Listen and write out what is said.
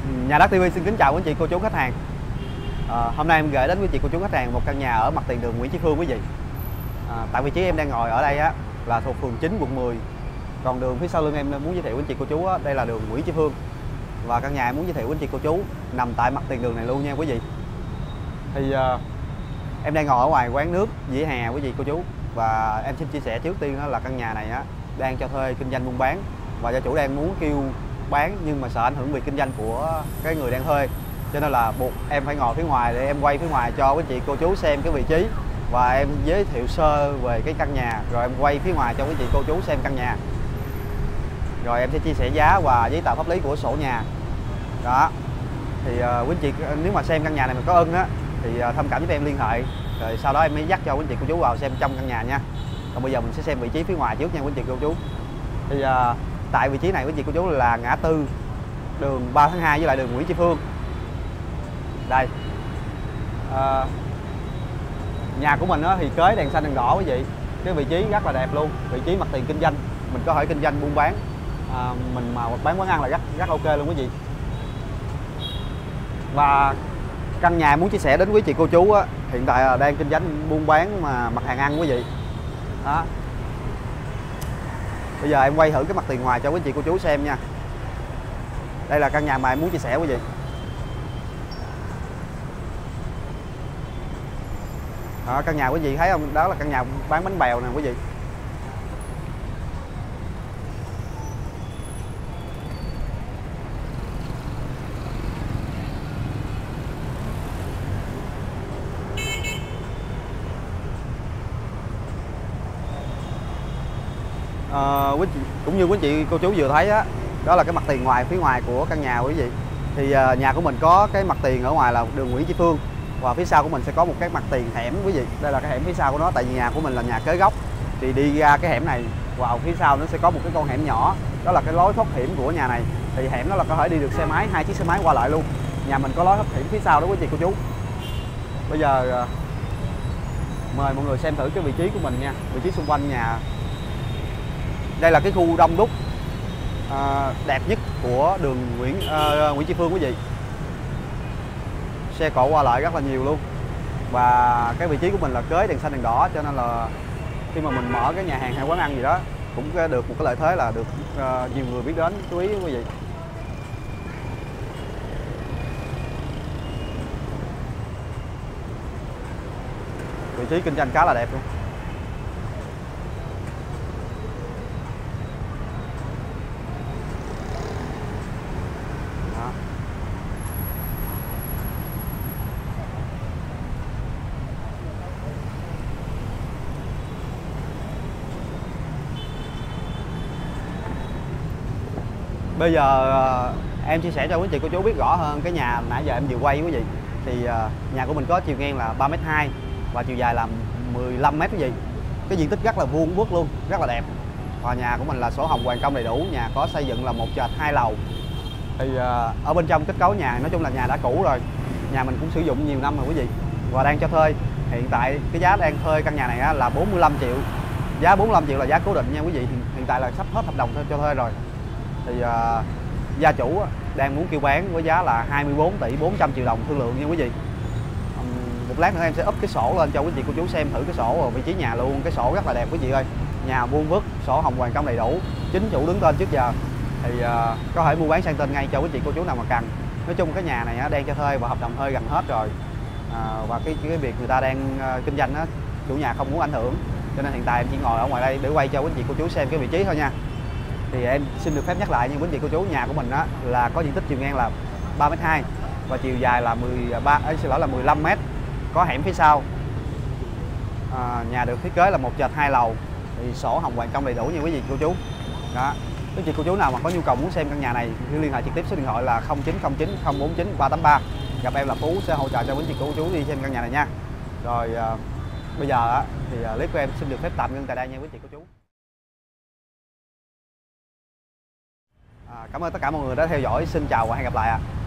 Nhà Đất TV xin kính chào quý anh chị cô chú khách hàng. Hôm nay em gửi đến quý chị cô chú khách hàng một căn nhà ở mặt tiền đường Nguyễn Chí Phương quý vị. Tại vị trí em đang ngồi ở đây á là thuộc phường 9 quận 10. Còn đường phía sau lưng em muốn giới thiệu quý anh chị cô chú á, đây là đường Nguyễn Chí Phương. Và căn nhà em muốn giới thiệu quý anh chị cô chú nằm tại mặt tiền đường này luôn nha quý vị. Thì em đang ngồi ở ngoài quán nước vỉa hè quý vị cô chú. Và em xin chia sẻ trước tiên đó là căn nhà này á đang cho thuê kinh doanh buôn bán, và gia chủ đang muốn kêu bán nhưng mà sợ ảnh hưởng việc kinh doanh của cái người đang thuê, cho nên là buộc em phải ngồi phía ngoài để em quay phía ngoài cho quý chị cô chú xem cái vị trí và em giới thiệu sơ về cái căn nhà, rồi em quay phía ngoài cho quý chị cô chú xem căn nhà, rồi em sẽ chia sẻ giá và giấy tờ pháp lý của sổ nhà đó. Thì quý chị nếu mà xem căn nhà này mà có ưng á thì thông cảm với em liên hệ, rồi sau đó em mới dắt cho quý chị cô chú vào xem trong căn nhà nha. Còn bây giờ mình sẽ xem vị trí phía ngoài trước nha quý chị cô chú. Thì tại vị trí này quý chị cô chú là ngã tư đường 3 tháng 2 với lại đường Nguyễn Chí Phương. Đây nhà của mình thì kế đèn xanh đèn đỏ quý vị. Cái vị trí rất là đẹp luôn, vị trí mặt tiền kinh doanh, mình có thể kinh doanh buôn bán, mình mà bán quán ăn là rất ok luôn quý vị. Và căn nhà muốn chia sẻ đến quý chị cô chú á, hiện tại là đang kinh doanh buôn bán mà mặt hàng ăn quý vị đó. Bây giờ em quay thử cái mặt tiền ngoài cho quý chị cô chú xem nha. Đây là căn nhà mà em muốn chia sẻ quý vị. Đó, căn nhà quý vị thấy không? Đó là căn nhà bán bánh bèo nè quý vị. Cũng như quý chị cô chú vừa thấy á, đó là cái mặt tiền ngoài phía ngoài của căn nhà quý vị. Thì nhà của mình có cái mặt tiền ở ngoài là đường Nguyễn Chí Phương, và phía sau của mình sẽ có một cái mặt tiền hẻm quý vị. Đây là cái hẻm phía sau của nó, tại vì nhà của mình là nhà kế gốc, thì đi ra cái hẻm này vào phía sau nó sẽ có một cái con hẻm nhỏ, đó là cái lối thoát hiểm của nhà này. Thì hẻm đó là có thể đi được xe máy, 2 chiếc xe máy qua lại luôn. Nhà mình có lối thoát hiểm phía sau đó quý chị cô chú. Bây giờ mời mọi người xem thử cái vị trí của mình nha, vị trí xung quanh nhà. Đây là cái khu đông đúc đẹp nhất của đường Nguyễn Chí Phương quý vị. Xe cộ qua lại rất là nhiều luôn. Và cái vị trí của mình là kế đèn xanh đèn đỏ, cho nên là khi mà mình mở cái nhà hàng hay quán ăn gì đó cũng được một cái lợi thế là được nhiều người biết đến, chú ý quý vị. Vị trí kinh doanh khá là đẹp luôn. Bây giờ em chia sẻ cho quý chị cô chú biết rõ hơn cái nhà nãy giờ em vừa quay quý vị. Thì nhà của mình có chiều ngang là 3m2 và chiều dài là 15m quý vị. Cái diện tích rất là vuông vức luôn, rất là đẹp. Và nhà của mình là sổ hồng hoàn công đầy đủ, nhà có xây dựng là 1 trệt 2 lầu. Thì ở bên trong kết cấu nhà nói chung là nhà đã cũ rồi, nhà mình cũng sử dụng nhiều năm rồi quý vị, và đang cho thuê. Hiện tại cái giá đang thuê căn nhà này là 45 triệu. Giá 45 triệu là giá cố định nha quý vị. Hiện tại là sắp hết hợp đồng cho thuê rồi. Thì gia chủ đang muốn kêu bán với giá là 24 tỷ 400 triệu đồng thương lượng nha quý vị. Một lát nữa em sẽ up cái sổ lên cho quý chị cô chú xem thử cái sổ và vị trí nhà luôn. Cái sổ rất là đẹp quý chị ơi, nhà vuông vức, sổ hồng hoàn công đầy đủ, chính chủ đứng tên trước giờ. Thì có thể mua bán sang tên ngay cho quý chị cô chú nào mà cần. Nói chung cái nhà này đang cho thuê và hợp đồng thuê gần hết rồi. Và cái việc người ta đang kinh doanh á, chủ nhà không muốn ảnh hưởng, cho nên hiện tại em chỉ ngồi ở ngoài đây để quay cho quý chị cô chú xem cái vị trí thôi nha. Thì em xin được phép nhắc lại nha quý chị cô chú, nhà của mình á là có diện tích chiều ngang là 3m2 và chiều dài là 15m, có hẻm phía sau. Nhà được thiết kế là 1 trệt 2 lầu, thì sổ hồng hoàn công đầy đủ nha quý chị cô chú. Đó, quý chị cô chú nào mà có nhu cầu muốn xem căn nhà này thì liên hệ trực tiếp số điện thoại là 0909 049 383. Gặp em là Phú sẽ hỗ trợ cho quý chị cô chú đi xem căn nhà này nha. Rồi bây giờ thì clip của em xin được phép tạm ngưng tại đây nha quý chị cô chú. Cảm ơn tất cả mọi người đã theo dõi. Xin chào và hẹn gặp lại ạ.